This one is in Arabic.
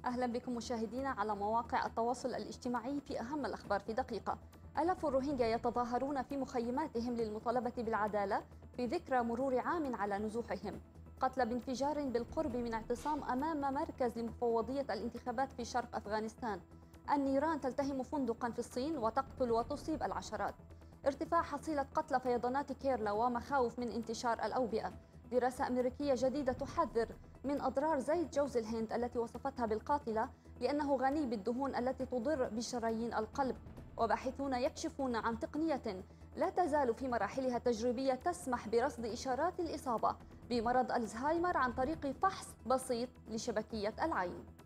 أهلا بكم مشاهدينا على مواقع التواصل الاجتماعي في أهم الأخبار في دقيقة. آلاف الروهينجا يتظاهرون في مخيماتهم للمطالبة بالعدالة في ذكرى مرور عام على نزوحهم. قتل بانفجار بالقرب من اعتصام أمام مركز لمفوضية الانتخابات في شرق أفغانستان. النيران تلتهم فندقا في الصين وتقتل وتصيب العشرات. ارتفاع حصيلة قتلى فيضانات كيرلا ومخاوف من انتشار الأوبئة. دراسة أمريكية جديدة تحذر من أضرار زيت جوز الهند التي وصفتها بالقاتلة لأنه غني بالدهون التي تضر بشرايين القلب. وباحثون يكشفون عن تقنية لا تزال في مراحلها التجريبية تسمح برصد إشارات الإصابة بمرض الزهايمر عن طريق فحص بسيط لشبكية العين.